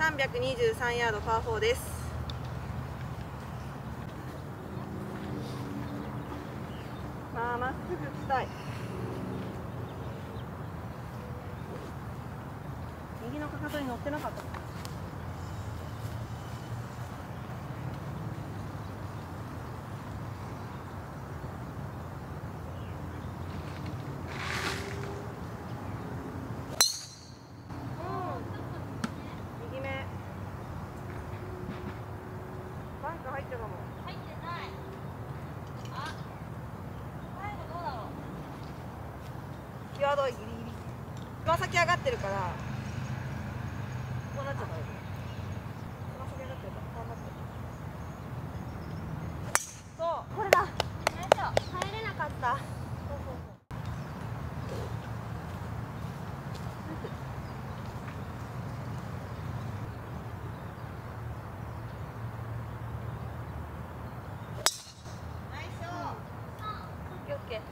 323ヤードパー4です。まっすぐ打ちたい。右のかかとに乗ってなかった。右目。バンカー入ったかも。 入ってない。あ、最後どうだろう。 際どいギリギリ。つま先上がってるから。こうなっちゃった。つま先上がってるから、こうなってる。そう、これだ。入れなかった。そうそうそう。オッケー。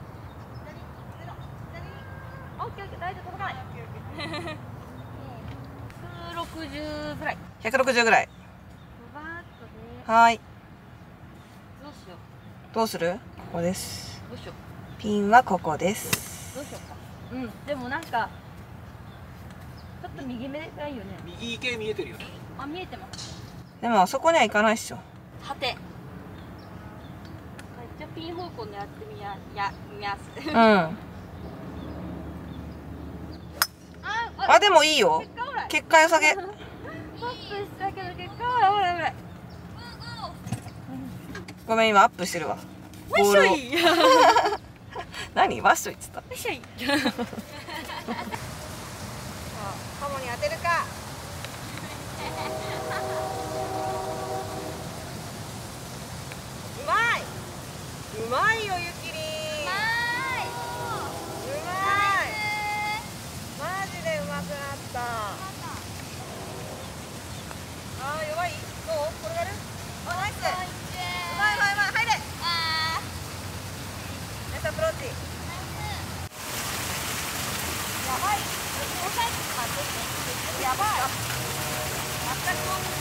オッケーオッケー、大丈夫、届かない。160ぐらい。160ぐらい。はい。 どうしよどうする？ここです。 う。どうしよう。 ピンはここです。 どうしようか。うん、でもなんかちょっと右目がいいよね。 右系見えてるよね。 あ、見えてます。 でもあそこには行かないっしょ。 はて。じゃあピン方向狙ってみます。 うん。あ、でもいいよ。結果良さげ。 ポップしたけど結果はほらほら。 ごめん、今アップしてるわ。 わっしょい。 何？ワッショイっつった。 わっしょい。 カモに当てるか。うまい。うまいよ、ゆきりん。うまい。マジでうまくなった。あー、弱い。どう？転がる？あ、ナイス。うまい、入れ。ナイスアプローチ。やばい。やばい。全くもう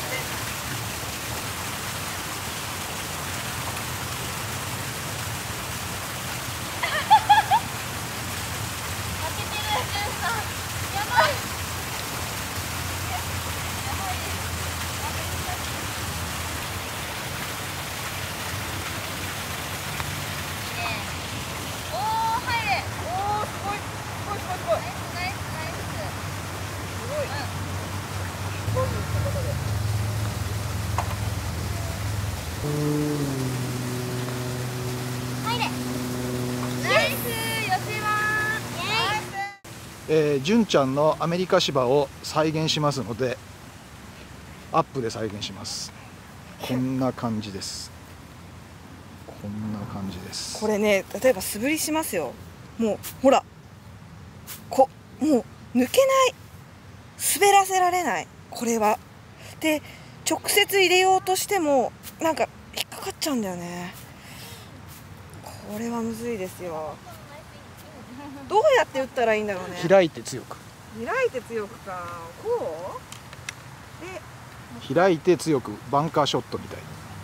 純ちゃんのアメリカ芝を再現しますので、アップで再現します。こんな感じです。こんな感じです。 これね、例えば素振りしますよ。もうほら、もう抜けない、滑らせられない、これは。で、直接入れようとしてもなんか引っかかっちゃうんだよね。これはむずいですよ。どうやって打ったらいいんだろうね。 開いて強く。 開いて強くか。こうで開いて強く、バンカーショットみたいに。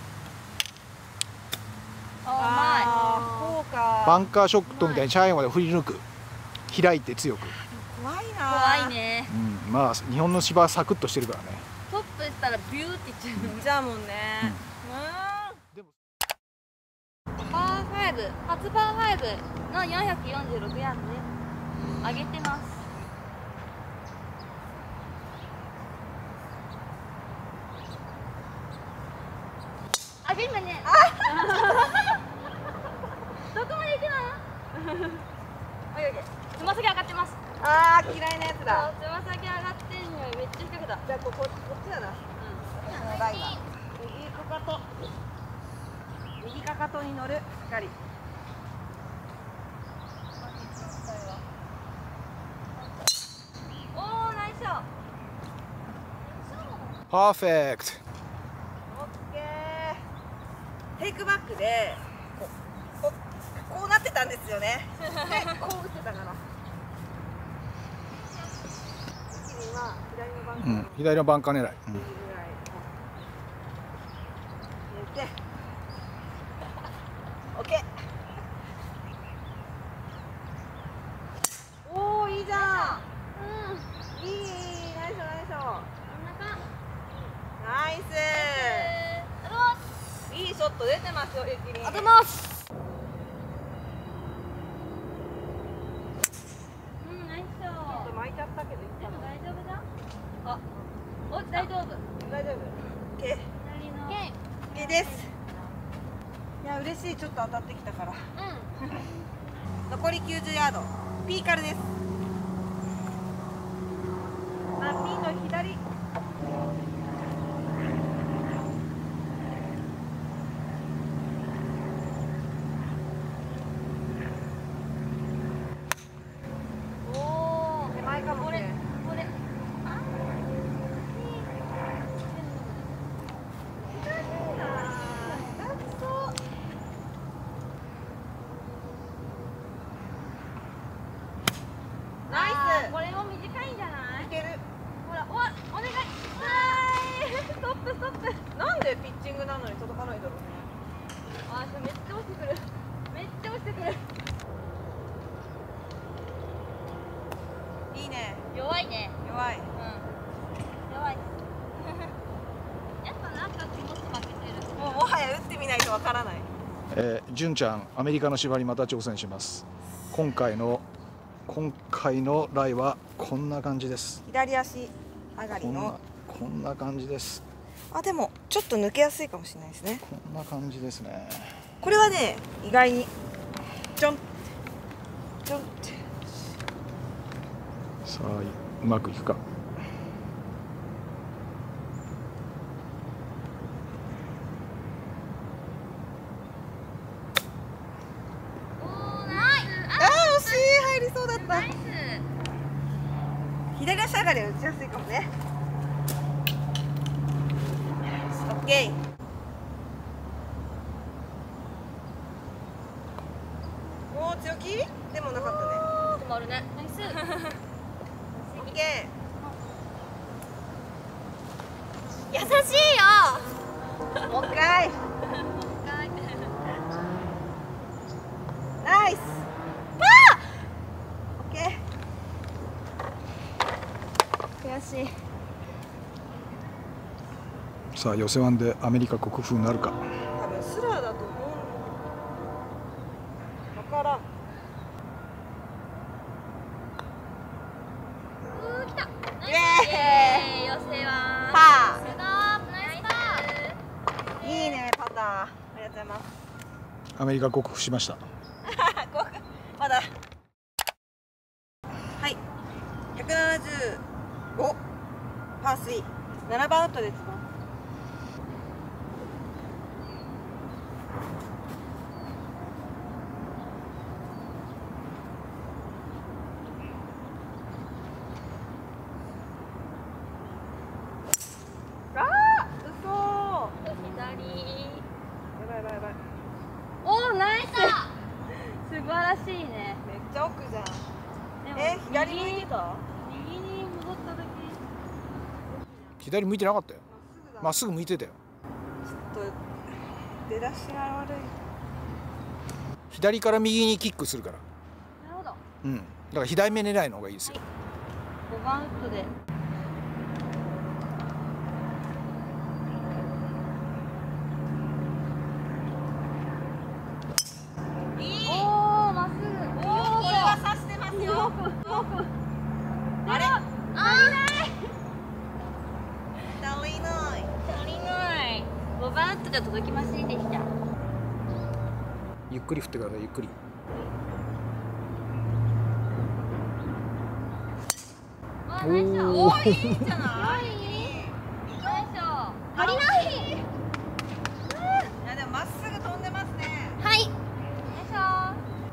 こうか。 バンカーショットみたいに最後まで振り抜く。開いて強く。 怖いな。 怖いね。 うん、まあ日本の芝はサクッとしてるからね。 トップしたらビューっていっちゃう。 いっちゃうもんね。 パー5、初パー5の446ヤードで上げてます。あ、今ね。どこまで行くの？つま先上がってます。 あー、嫌いなやつだ。 つま先上がってんのにめっちゃ低くだ。 じゃあこっちだな。右かかとに乗る。しっかり。 おー、ナイスショット。 パーフェクト。 オッケー。テイクバックでこうなってたんですよね。で、こう打ってたから。一気に今左のバンンカーの左のバンカー狙い、 ぐらい入れて、オッケー。おお、いいじゃん。いい、ナイスナイス。ナイス。いいショット出てますよ、ゆきりん。 ありがとうございます。ナイスショちょっット。 と巻いちゃったけど、いいでもかな。 大丈夫じゃん。 あ、 お、大丈夫。 大丈夫。オッケー。 左の。 いいです。いや、嬉しい、ちょっと当たってきたから。残り90ヤード。ピーカルです。あ、ピンの左。 おお。 手前かもこれ、 ね。 これ。 ナイス。 これも短いんじゃない？ いける。 ほら、お願い。ストップストップ。 なんでピッチングなのに届かないだろうね。 めっちゃ落ちてくる。めっちゃ落ちてくる。 いいね。 弱いね。 弱い。 弱い。やっぱなんか気持ち負けてる。 もはや打ってみないとわからない。 純ちゃんアメリカの芝にまた挑戦します。今回のライはこんな感じです。 左足上がりの。 こんな感じです。 あ、でもちょっと抜けやすいかもしれないですね。 こんな感じですね。 これはね、意外にちょんちょんって。 さあうまくいくか。 惜しい、入りそうだった。左足上がりは打ちやすいかもね。オッケー。おお、強気でもなかったね。 止まるね。ナイス。 オッケ優しいよ。 ー。もう一回。ナイス。オッケー。 悔しい。 さあ寄せワンでアメリカ国風になるか。 多分スラーだと思う。わからん。 来た。 イエーイ。 寄せは。 パストップ。ナイスパー。 いいね、パター。ありがとうございます。 アメリカ克服しました。 まだ。はい。175パー3。7番ウッドですか。 素晴らしいね。 めっちゃ奥じゃん。左向いてた？ 右に戻った時。 左向いてなかったよ。まっすぐ向いてたよ。 ちょっと出だしが悪い。 左から右にキックするから。 なるほど。 だから左目狙いの方がいいですよ。 5番ウッドで。 あれ？足りない。 足りない。5番ウッドじゃ届きませんでした。 ゆっくり振ってください。ゆっくり。 ナイスショおー、いいんじゃない？ ナイスショ足りない。 いやでもまっすぐ飛んでますね。 はい。ナイスショ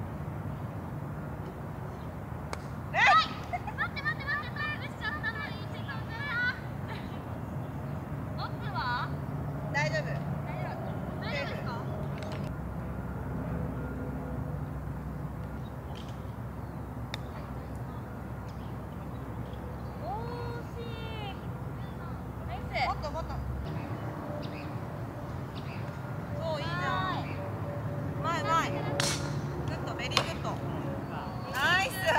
大丈夫。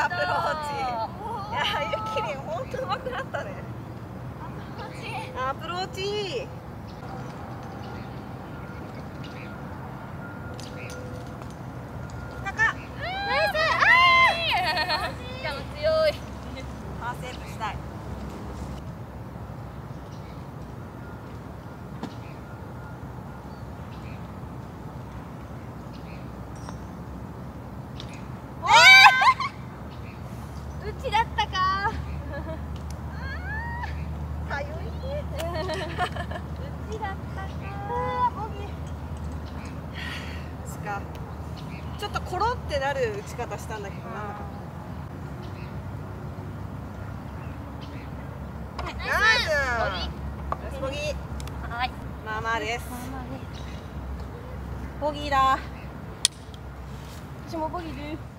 アプローチ。いやゆきりん本当上手くなったね。アプローチ。高っ。 ナイス。でも強い。 パーセーブしたい。 うちだったか。 かゆい。 うちだったか。 ボギー。しか。ちょっとコロってなる打ち方したんだけどな。ナイス。ナイスボギー。 はい。 まあまあです。 まあまあね。 ボギーだ。 私もボギーです。